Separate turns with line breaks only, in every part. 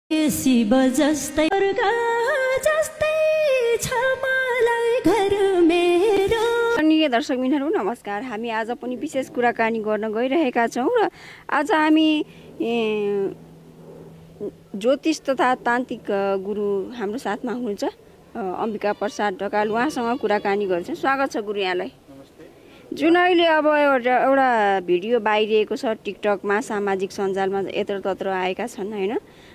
शिव जस्तै स्वर्ग जस्तै छ मलाई घर मेरो।
आदरणीय दर्शक मित्रहरू नमस्कार। हामी आज पनि विशेष कुराकानी गर्न गइरहेका छौँ र आज हामी ज्योतिष तथा तान्त्रिक गुरु हाम्रो साथमा हुनुहुन्छ अम्बिका प्रसाद ढकाल, उहाँसँग कुराकानी गर्छौँ। स्वागत छ गुरु यहाँलाई। जुन अहिले अब एउटा भिडियो बाहिरिएको छ टिकटकमा, सामाजिक सञ्जालमा यत्रतत्र आएका छन् होइन,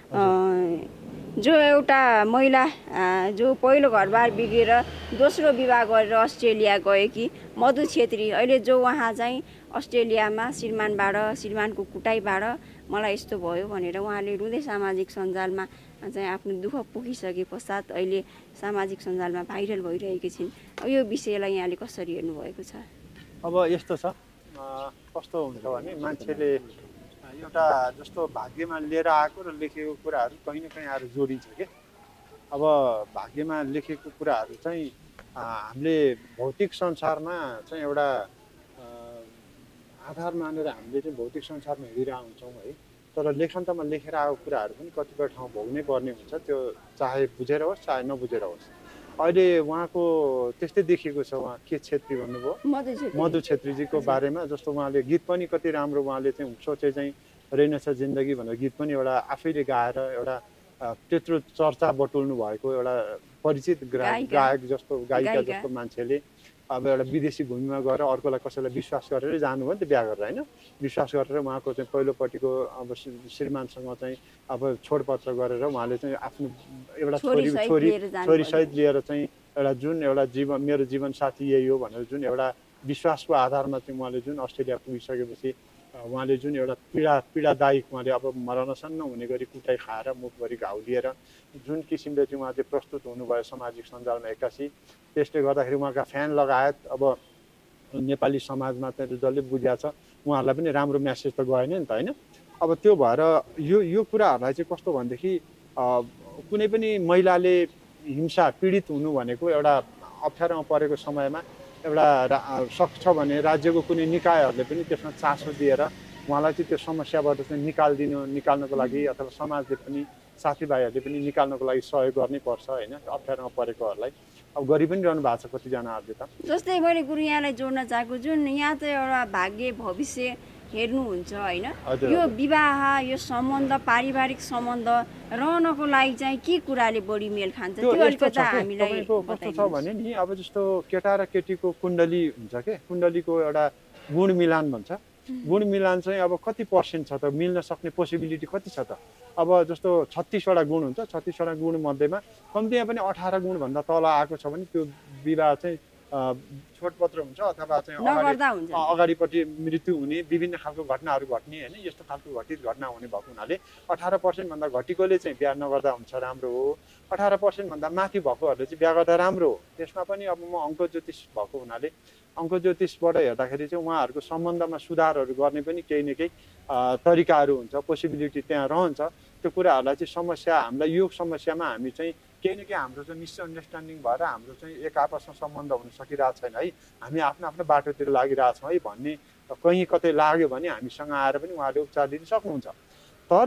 जो एउटा महिला जो पहिलो घरबार बिग्रेर दोस्रो विवाह गरेर अस्ट्रेलिया गएकी मधु छेत्री, अहिले जो उहाँ चाहिँ अस्ट्रेलियामा श्रीमानको कुटाइबाट मलाई यस्तो भयो भनेर उहाँले रुँदै सामाजिक सञ्जालमा चाहिँ आफ्नो दुःख पोखिसके पश्चात अहिले सामाजिक सञ्जालमा भाइरल भइरहेकी छिन्। यो विषयलाई यहाँले कसरी हेर्नुभएको छ?
अब यस्तो छ, कस्तो हुन्छ भने मान्छेले एउटा जस्तो भाग्यमा लिएर आएको र लेखेको कुराहरू कहीँ न कहीँ आएर जोडिन्छ के। अब भाग्यमा लेखेको कुराहरू चाहिँ हामीले भौतिक संसारमा चाहिँ एउटा आधार मानेर हामीले चाहिँ भौतिक संसारमा हिँडिरहेको हुन्छौँ है। तर लेखन्तमा लेखेर आएको कुराहरू पनि कतिपय ठाउँ भोग्नै पर्ने हुन्छ, त्यो चाहे बुझेर होस् चाहे नबुझेर होस्। अहिले उहाँको त्यस्तै देखिएको छ। उहाँ के छेत्री भन्नुभयो, मधु छेत्रीजीको बारेमा, जस्तो उहाँले गीत पनि कति राम्रो, उहाँले चाहिँ सोचे चाहिँ रहेनछ जिन्दगी भनेर गीत पनि एउटा आफैले गाएर एउटा त्यत्रो चर्चा बटुल्नु भएको एउटा परिचित गायक जस्तो गायिका जस्तो मान्छेले अब एउटा विदेशी भूमिमा गएर अर्कोलाई कसैलाई विश्वास गरेर जानुभयो नि त, बिहा गरेर होइन, विश्वास गरेर उहाँको चाहिँ पहिलोपट्टिको अब श्रीमानसँग चाहिँ अब छोडपत्र गरेर उहाँले चाहिँ आफ्नो एउटा छोरीसहित लिएर चाहिँ एउटा जुन एउटा मेरो जीवन साथी यही हो भनेर जुन एउटा विश्वासको आधारमा चाहिँ उहाँले जुन अस्ट्रेलिया पुगिसकेपछि उहाँले जुन एउटा पीडादायक उहाँले अब मरनसन्न हुने गरी कुटाइ खाएर मुखभरि घाउ लिएर जुन किसिमले चाहिँ उहाँ चाहिँ प्रस्तुत हुनुभयो सामाजिक सञ्जालमा एक्कासी, त्यसले गर्दाखेरि उहाँका फ्यान लगायत अब नेपाली समाजमा चाहिँ जसले बुझ्या छ उहाँहरूलाई पनि राम्रो म्यासेज त गएन नि त होइन। अब त्यो भएर यो कुराहरूलाई चाहिँ कस्तो भनेदेखि कुनै पनि महिलाले हिंसा पीडित हुनु भनेको एउटा अप्ठ्यारोमा परेको समयमा एउटा सक्छ भने राज्यको कुनै निकायहरूले पनि त्यसमा चासो दिएर उहाँलाई चाहिँ त्यो समस्याबाट चाहिँ निकाल्नको लागि अथवा समाजले पनि साथीभाइहरूले पनि निकाल्नको लागि सहयोग गर्नै पर्छ होइन, अप्ठ्यारोमा परेकोहरूलाई। अब गरि पनि रहनु भएको छ कतिजनाहरूले त।
जस्तै मैले गुरु यहाँलाई जोड्न चाहेको, जुन यहाँ त एउटा भाग्य भविष्य हेर्नुहुन्छ होइन, यो विवाह यो सम्बन्ध पारिवारिक सम्बन्ध रहनको लागि चाहिँ के कुराले बढी मेल खान्छ त्यो अलिकति हामीलाई
कस्तो छ भने नि, अब जस्तो केटा र केटीको कुण्डली हुन्छ के, कुण्डलीको एउटा गुण मिलान भन्छ। गुण मिलान चाहिँ अब कति पर्सेन्ट छ त, मिल्न सक्ने पोसिबिलिटी कति छ त? अब जस्तो 36वटा गुण हुन्छ, 36वटा गुण मध्येमा कम्तीमा पनि 18 गुणभन्दा तल आएको छ भने त्यो विवाह चाहिँ छोडपत्र हुन्छ अथवा चाहिँ अगाडिपट्टि मृत्यु हुने विभिन्न खालको घटनाहरू घट्ने होइन, यस्तो खालको घटित घटना हुने भएको हुनाले 18% भन्दा घटिकोले चाहिँ बिहा नगर्दा हुन्छ राम्रो हो, 18% भन्दा माथि भएकोहरूले चाहिँ बिहा गर्दा राम्रो हो। त्यसमा पनि अब म अङ्क ज्योतिष भएको हुनाले अङ्क ज्योतिषबाट हेर्दाखेरि चाहिँ उहाँहरूको सम्बन्धमा सुधारहरू गर्ने पनि केही न केही तरिकाहरू हुन्छ, पोसिबिलिटी त्यहाँ रहन्छ। त्यो कुराहरूलाई चाहिँ समस्या हामीलाई यो समस्यामा हामी चाहिँ केही न केही हाम्रो चाहिँ मिसअन्डरस्ट्यान्डिङ भएर हाम्रो चाहिँ एक आपसमा सम्बन्ध हुन सकिरहेको छैन है, हामी आफ्नो आफ्नो बाटोतिर लागिरहेछौँ है भन्ने कहीँ कतै लाग्यो भने हामीसँग आएर पनि उहाँले उपचार लिन सक्नुहुन्छ। तर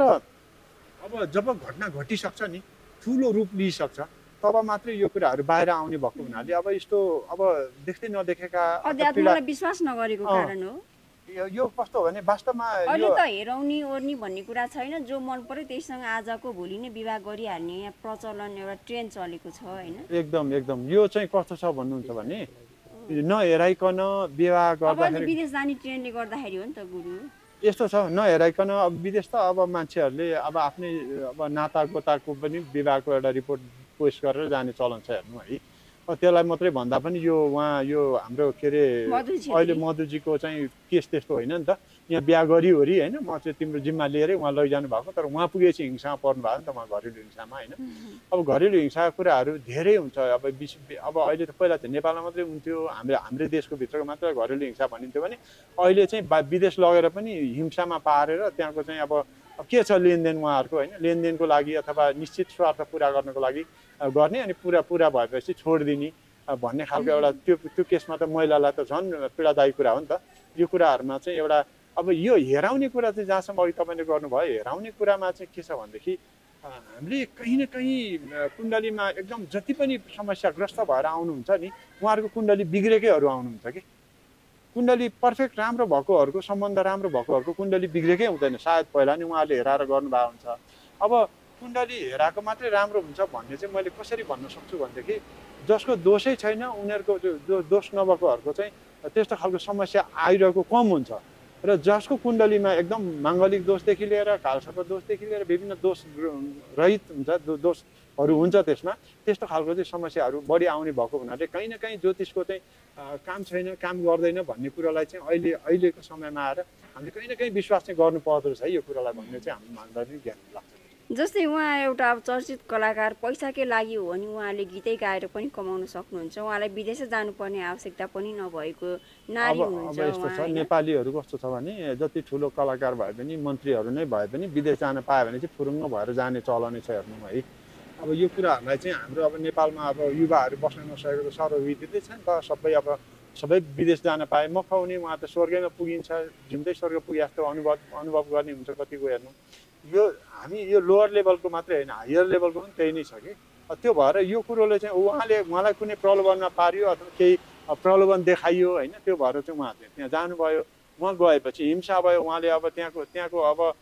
अब जब घटना घटिसक्छ नि, ठुलो रूप लिइसक्छ, तब मात्रै यो कुराहरू बाहिर आउने भएको हुनाले अब यस्तो अब देख्दै नदेखेका
अध्यात्मलाई विश्वास नगरेको कारण हो
यो। कस्तो भने वास्तवमा
अहिले त हेराउनी ओर्नी भन्ने कुरा छैन, जो मन पर्यो त्यहीसँग आजको भोलि नै विवाह गरिहाल्ने यहाँ प्रचलन एउटा ट्रेन्ड चलेको छ होइन।
एकदम यो चाहिँ कस्तो छ भन्नुहुन्छ भने नहेराइकन विवाह गर्दाखेरि
विदेश जाने ट्रेन्डले गर्दाखेरि हो नि त गुरु।
यस्तो छ, नहेराइकन अब विदेश त अब मान्छेहरूले अब आफ्नै अब नाता गोताको पनि विवाहको एउटा रिपोर्ट पोस्ट गरेर जाने चलन छ हेर्नु है। त्यसलाई मात्रै भन्दा पनि यो उहाँ यो हाम्रो के अरे अहिले मधुजीको चाहिँ केस त्यस्तो होइन नि त, यहाँ बिहा गरिवरी होइन, म चाहिँ तिम्रो जिम्मा लिएरै उहाँ लैजानु भएको, तर उहाँ पुगेपछि हिंसामा पर्नु भएको नि त, उहाँ घरेलु हिंसामा होइन। अब घरेलु हिंसाको कुराहरू धेरै हुन्छ। अब अहिले त पहिला त नेपालमा मात्रै हुन्थ्यो, हाम्रो देशको भित्रको मात्र घरेलु हिंसा भनिन्थ्यो भने अहिले चाहिँ विदेश लगेर पनि हिंसामा पारेर त्यहाँको चाहिँ अब के छ लेनदेन उहाँहरूको होइन, लेनदेनको लागि अथवा निश्चित स्वार्थ पुरा गर्नको लागि गर्ने अनि पुरा भएपछि छोडिदिने भन्ने खालको एउटा त्यो केसमा त महिलालाई त झन् पीडादायी कुरा हो नि त। यो कुराहरूमा चाहिँ एउटा अब यो हेराउने कुरा चाहिँ जहाँसम्म अघि तपाईँले गर्नुभयो, हेराउने कुरामा चाहिँ के छ भनेदेखि हामीले कहीँ न कहीँ कुण्डलीमा एकदम जति पनि समस्याग्रस्त भएर आउनुहुन्छ नि उहाँहरूको कुण्डली बिग्रेकैहरू आउनुहुन्छ कि कुण्डली पर्फेक्ट राम्रो भएकोहरूको सम्बन्ध राम्रो भएकोहरूको कुण्डली बिग्रेकै हुँदैन सायद पहिला नि उहाँहरूले हेराएर गर्नुभएको हुन्छ अब कुण्डली हेराएको मात्रै राम्रो हुन्छ भन्ने चाहिँ मैले कसरी भन्न सक्छु भनेदेखि जसको दोषै छैन उनीहरूको दोष नभएकोहरूको चाहिँ त्यस्तो खालको समस्या आइरहेको कम हुन्छ र जसको कुण्डलीमा एकदम माङ्गलिक दोषदेखि लिएर कालसर्प दोषदेखि लिएर विभिन्न दोष रहित हुन्छ दोषहरू हुन्छ त्यसमा त्यस्तो खालको चाहिँ समस्याहरू बढी आउने भएको हुनाले कहीँ न कहीँ ज्योतिषको चाहिँ काम छैन काम गर्दैन भन्ने कुरालाई चाहिँ अहिलेको समयमा आएर हामीले कहीँ न कहीँ विश्वास चाहिँ गर्नु पर्दो रहेछ है यो कुरालाई भन्ने चाहिँ हामी मान्दा नि ज्ञान लाग्छ
जस्तै उहाँ एउटा अब चर्चित कलाकार पैसाकै लागि हो भने उहाँले गीतै गाएर पनि कमाउन सक्नुहुन्छ उहाँलाई विदेश जानुपर्ने आवश्यकता पनि नभएको नारी हुनुहुन्छ
अब यस्तो छ नेपालीहरू कस्तो छ भने जति ठुलो कलाकार भए पनि मन्त्रीहरू नै भए पनि विदेश जान पायो भने चाहिँ फुरुङ्ग भएर जाने चलनै छ हेर्नु है अब यो कुराहरूलाई चाहिँ हाम्रो अब नेपालमा अब युवाहरू बस्न नसकेको सर्वविदितै छ नि त सबै विदेश जान पाए म खुवाउने उहाँ त स्वर्गैमा पुगिन्छ जिउँदै स्वर्ग पुगे जस्तो अनुभव गर्ने हुन्छ कतिको हेर्नु यो हामी यो लोवर लेभलको मात्रै होइन हायर लेभलको पनि त्यही नै छ कि त्यो भएर यो कुरोले चाहिँ उहाँलाई कुनै प्रलोभनमा पारियो अथवा केही प्रलोभन देखाइयो होइन त्यो भएर चाहिँ उहाँहरूले त्यहाँ जानुभयो उहाँ गएपछि हिंसा भयो उहाँले अब त्यहाँको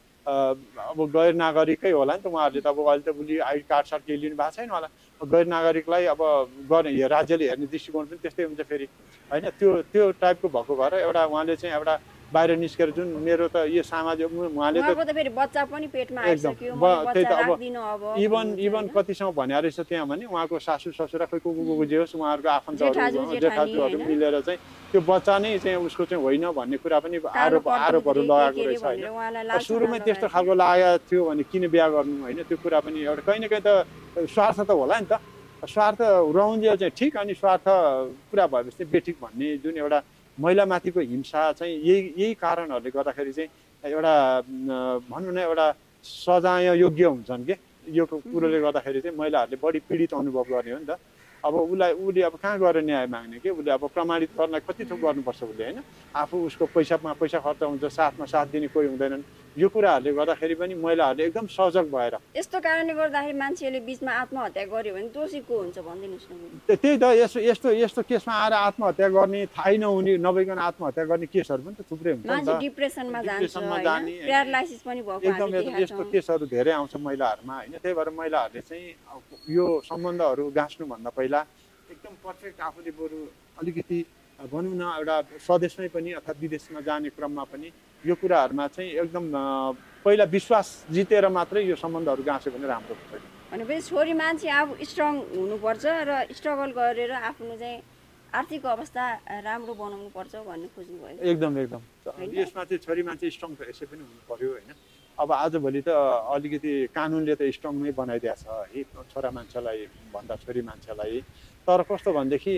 अब गैर नागरिकै होला नि त उहाँहरूले त अब अहिले त भोलि आइडी कार्ड सार्ड केही लिनु भएको छैन होला गैर नागरिकलाई अब गर्ने राज्यले हेर्ने दृष्टिकोण पनि त्यस्तै हुन्छ फेरि होइन त्यो टाइपको भएको भएर एउटा उहाँले चाहिँ एउटा बाहिर निस्केर जुन मेरो त यो सामाजिक उहाँले
त फेरि बच्चा पनि पेटमा आइसक्यो त्यही त अब
इभन कतिसम्म भने रहेछ त्यहाँ भने उहाँको सासू ससुरा खोइ को जे होस् उहाँहरूको आफन्तहरू जेठाजुहरू मिलेर चाहिँ त्यो बच्चा नै चाहिँ उसको चाहिँ होइन भन्ने कुरा पनि आरोपहरू लगाएको रहेछ होइन सुरुमै त्यस्तो खालको लागेको थियो भने किन बिहा गर्नु होइन त्यो कुरा पनि एउटा कहीँ न कहीँ त स्वार्थ त होला नि त स्वार्थ रहन्जेल चाहिँ ठिक अनि स्वार्थ पुरा भएपछि बेठिक भन्ने जुन एउटा महिलामाथिको हिंसा चाहिँ यही कारणहरूले गर्दाखेरि चाहिँ एउटा भनौँ न एउटा सजाय योग्य हुन्छन् कि यो कुरोले गर्दाखेरि चाहिँ महिलाहरूले बढी पीडित अनुभव गर्ने हो नि त अब उसले अब कहाँ गएर न्याय माग्ने कि उसले अब प्रमाणित गर्न कति थोक गर्नुपर्छ उसले होइन आफू उसको पैसामा पैसा खर्च हुन्छ साथमा साथ दिने कोही हुँदैनन् यो कुराहरूले गर्दाखेरि पनि महिलाहरूले एकदम सजग भएर
यस्तो कारणले गर्दाखेरि मान्छेले बिचमा आत्महत्या गर्यो भने दोषी को हुन्छ भनिदिनुहोस् न
त्यही त यस्तो केसमा आएर आत्महत्या गर्ने थाहै नहुने नभइकन आत्महत्या गर्ने केसहरू पनि त थुप्रै हुन्छ
मान्छे डिप्रेसनमा जाने प्यारालाइसिस पनि भएको
एकदम यस्तो केसहरू धेरै आउँछ महिलाहरूमा होइन त्यही भएर महिलाहरूले चाहिँ यो सम्बन्धहरू गाँच्नुभन्दा पहिला एकदम पर्फेक्ट आफूले बरु अलिकति भनौँ न एउटा स्वदेशमै पनि अथवा विदेशमा जाने क्रममा पनि यो कुराहरूमा चाहिँ एकदम पहिला विश्वास जितेर मात्रै यो सम्बन्धहरू गाँच्यो भने राम्रो हुन्छ
भनेपछि छोरी मान्छे आफू स्ट्रङ हुनुपर्छ र स्ट्रगल गरेर आफ्नो चाहिँ आर्थिक अवस्था राम्रो बनाउनु पर्छ भन्ने खोज्नु भयो
एकदम यसमा चाहिँ छोरी मान्छे स्ट्रङ त यसै पनि हुनु पर्यो होइन अब आजभोलि त अलिकति कानुनले त स्ट्रङ नै बनाइदिएको छ है छोरा मान्छेलाई भन्दा छोरी मान्छेलाई तर कस्तो भनेदेखि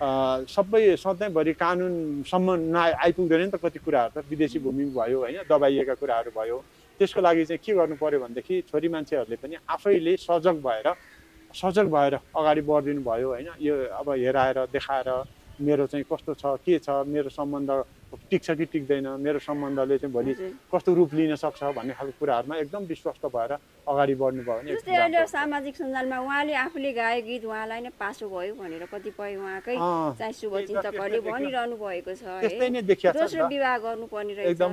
सबै सधैँभरि कानुनसम्म आइपुग्दैन नि त कति कुराहरू त विदेशी भूमि भयो होइन दबाइएका कुराहरू भयो त्यसको लागि चाहिँ के गर्नु पर्यो भनेदेखि छोरी मान्छेहरूले पनि आफैले सजग भएर अगाडि बढिदिनु भयो होइन यो अब हेराएर देखाएर मेरो चाहिँ कस्तो छ के छ मेरो सम्बन्ध टिक्छ कि टिक्दैन मेरो सम्बन्धले चाहिँ भोलि कस्तो रूप लिन सक्छ भन्ने खालको कुराहरूमा एकदम विश्वस्त भएर अगाडि बढ्नु भयो भने
जस्तै अहिले सामाजिक सञ्जालमा उहाँले आफूले गाएको गीत उहाँलाई नै पासो भयो भनेर कतिपय उहाँकै चाहिँ शुभचिन्तकहरूले भनिरहनु भएको छ
त्यस्तै नै देखिया छ
दोस्रो विवाह गर्नुपर्ने रहेछ
एकदम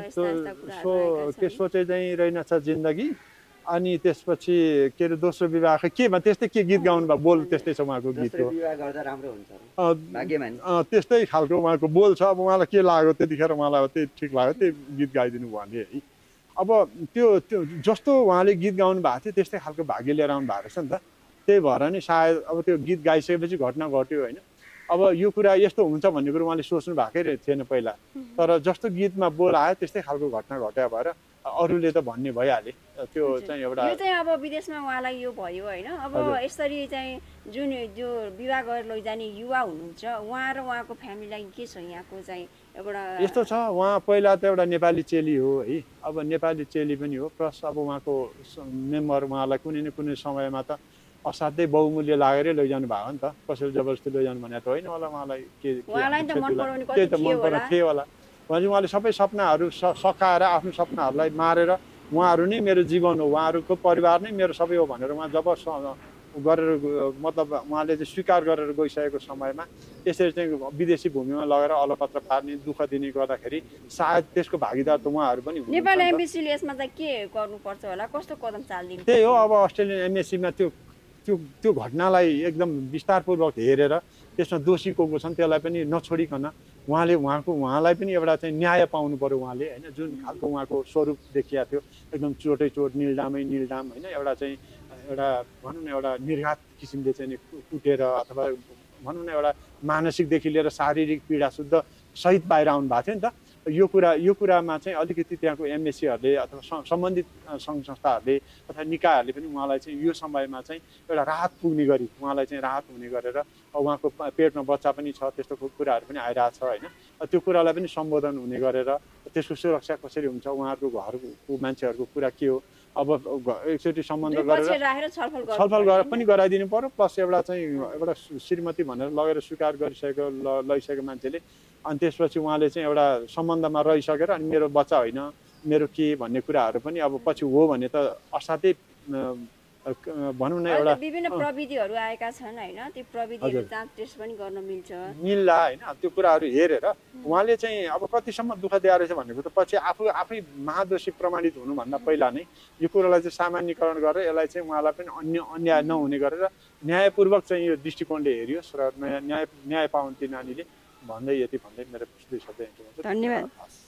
त्यसो चाहिँ रहेनछ जिन्दगी अनि त्यसपछि के अरे दोस्रो विवाह केमा त्यस्तै के गीत गाउनु भयो बोल त्यस्तै छ उहाँको गीतको त्यस्तै खालको उहाँको बोल छ अब उहाँलाई के लाग्यो त्यतिखेर उहाँलाई त्यही ठिक लाग्यो त्यही गीत गाइदिनु भने है अब त्यो जस्तो उहाँले गीत गाउनु भएको थियो त्यस्तै खालको भाग्य लिएर आउनु भएको रहेछ नि त त्यही भएर नि सायद अब त्यो गीत गाइसकेपछि घटना घट्यो होइन अब यो कुरा यस्तो हुन्छ भन्ने कुरो उहाँले सोच्नु भएकै थिएन पहिला तर जस्तो गीतमा बोल आयो त्यस्तै खालको घटना घट्यो भएर अरूले त भन्ने भइहाले त्यो चाहिँ एउटा
यो चाहिँ अब विदेशमा उहाँलाई यो भयो होइन अब यसरी चाहिँ जुन जो विवाह गरेर लैजाने युवा हुनुहुन्छ उहाँ र उहाँको फ्यामिलीलाई के छ यहाँको चाहिँ एउटा
यस्तो छ उहाँ पहिला त एउटा नेपाली चेली हो है अब नेपाली चेली पनि हो प्लस अब उहाँको मेम्बर उहाँलाई कुनै न कुनै समयमा त असाध्यै बहुमूल्य लागेरै लैजानु भयो नि त कसैले जबरजस्ती लैजानु भनेको त होइन होला उहाँलाई के त मन पराएको थियो होला भनेपछि उहाँले सबै सपनाहरू सकाएर आफ्नो सपनाहरूलाई मारेर उहाँहरू नै मेरो जीवन हो, उहाँहरूको परिवार नै मेरो सबै हो भनेर उहाँ जब गरेर मतलब उहाँले चाहिँ स्वीकार गरेर गइसकेको समयमा यसरी चाहिँ विदेशी भूमिमा लगेर अलपत्र पार्ने दुःख दिने गर्दाखेरि सायद त्यसको भागीदार त उहाँहरू पनि हुनुहुन्छ।
नेपाल एमबीसीले यसमा चाहिँ के गर्नुपर्छ होला, कस्तो कदम चालिदिनु?
त्यही हो, अब अस्ट्रेलियन एमएससीमा त्यो घटनालाई एकदम विस्तारपूर्वक हेरेर त्यसमा दोषी को छन् त्यसलाई पनि नछोडिकन उहाँलाई पनि एउटा चाहिँ न्याय पाउनु पर्यो। उहाँले होइन जुन खालको उहाँको स्वरूप देखिया थियो एकदम चोटै चोट निलडाम होइन एउटा भनौँ न एउटा निर्घात किसिमले चाहिँ कुटेर अथवा भनौँ न एउटा मानसिकदेखि लिएर शारीरिक पीडा शुद्ध सहित बाहिर आउनु भएको थियो नि त। यो कुरामा चाहिँ अलिकति त्यहाँको एमएससीहरूले अथवा सम्बन्धित सङ्घ संस्थाहरूले अथवा निकायहरूले पनि उहाँलाई चाहिँ यो समयमा चाहिँ एउटा राहत पुग्ने गरी उहाँलाई चाहिँ राहत हुने गरेर उहाँको पेटमा बच्चा पनि छ त्यस्तो कुराहरू पनि आइरहेछ होइन। त्यो कुरालाई पनि सम्बोधन हुने गरेर त्यसको सुरक्षा कसरी हुन्छ, उहाँहरूको घरको मान्छेहरूको कुरा के हो, अब एकचोटि सम्बन्ध गरेर छलफल गरेर पनि गराइदिनु पर्यो। प्लस एउटा श्रीमती भनेर लगेर स्वीकार लैसकेको मान्छेले अनि त्यसपछि उहाँले चाहिँ एउटा सम्बन्धमा रहिसकेर अनि मेरो बच्चा होइन मेरो के भन्ने कुराहरू पनि अब पछि हो भने त असाध्यै भनौँ न एउटा
विभिन्न प्रविधिहरू आएका छन् होइन, त्यो प्रविधिहरू जाँच टेस्ट पनि गर्न
मिल्ला होइन। त्यो कुराहरू हेरेर उहाँले चाहिँ अब कतिसम्म दुःख दिएर रहेछ भनेको त पछि आफै महादोषी प्रमाणित हुनुभन्दा पहिला नै यो कुरालाई चाहिँ सामान्यकरण गरेर यसलाई चाहिँ उहाँलाई पनि अन्याय नहुने गरेर न्यायपूर्वक चाहिँ यो दृष्टिकोणले हेरियोस् र न्याय पाउन् ती नानीले भन्दै यति भन्दै मेरो 2 शब्द
धन्यवाद।